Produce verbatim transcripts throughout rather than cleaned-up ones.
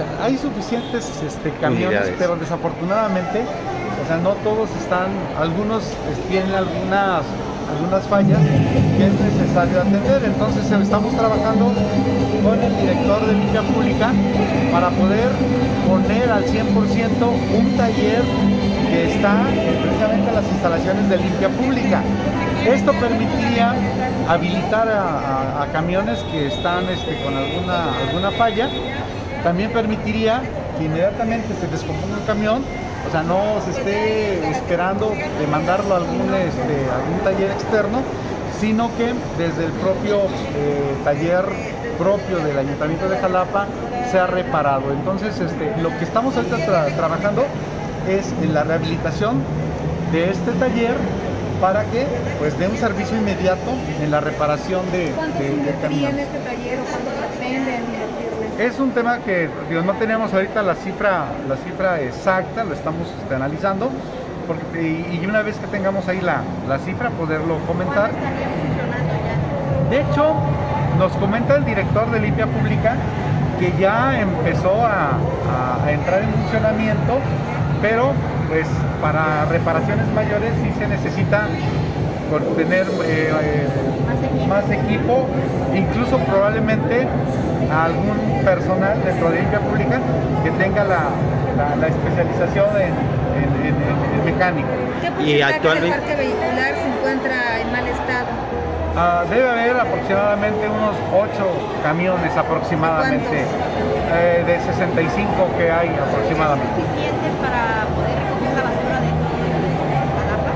hay suficientes este, camiones, unidades, pero desafortunadamente, o sea, no todos están, algunos tienen algunas, algunas fallas que es necesario atender. Entonces estamos trabajando con el director de Limpia Pública para poder poner al cien por ciento un taller que está precisamente en las instalaciones de Limpia Pública. Esto permitiría habilitar a, a, a camiones que están este, con alguna, alguna falla. También permitiría que inmediatamente se descomponga el camión, o sea, no se esté esperando de mandarlo a algún, este, algún taller externo, sino que desde el propio eh, taller propio del Ayuntamiento de Jalapa sea reparado. Entonces, este, lo que estamos ahorita tra trabajando es en la rehabilitación de este taller para que pues dé un servicio inmediato en la reparación de, ¿Cuánto de, se de invertiría en este taller o cuánto pretenden invertirle? Es un tema que digo, no teníamos ahorita la cifra, la cifra exacta, lo estamos este, analizando, porque, y, y una vez que tengamos ahí la, la cifra, poderlo comentar. ¿Cuándo estaría funcionando ya? De hecho, nos comenta el director de Limpia Pública que ya empezó a, a, a entrar en funcionamiento, pero pues para reparaciones mayores sí se necesita por tener eh, eh, más, equipo. más equipo, incluso probablemente algún personal dentro de Limpia Pública que tenga la, la, la especialización en, en, en, en mecánico. ¿Qué porcentaje y actualmente... del parque vehicular se encuentra en mal estado? Uh, debe haber aproximadamente unos ocho camiones aproximadamente, eh, de sesenta y cinco que hay aproximadamente. ¿Es suficiente para poder recoger la basura de Jalapa?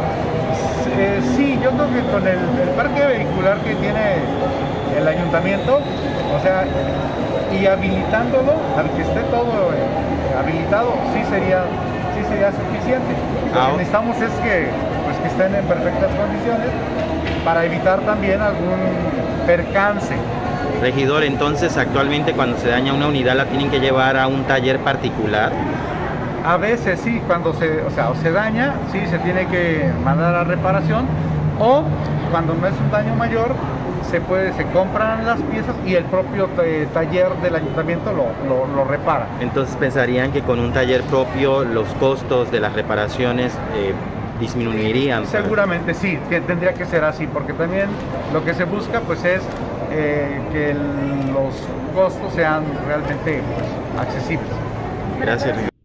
Eh, sí, yo creo que con el, el parque vehicular que tiene el ayuntamiento, o sea, y habilitándolo, al que esté todo eh, habilitado, sí sería, sí sería suficiente. Lo ah, que necesitamos es que, pues, que estén en perfectas condiciones para evitar también algún percance. Regidor, entonces actualmente cuando se daña una unidad la tienen que llevar a un taller particular. A veces sí, cuando se, o sea, o se daña, sí se tiene que mandar a reparación, o cuando no es un daño mayor, se puede, se compran las piezas y el propio taller del ayuntamiento lo, lo, lo repara. Entonces pensarían que con un taller propio los costos de las reparaciones eh, disminuirían. Seguramente sí, que tendría que ser así, porque también lo que se busca pues es eh, que el, los costos sean realmente pues, accesibles. Gracias.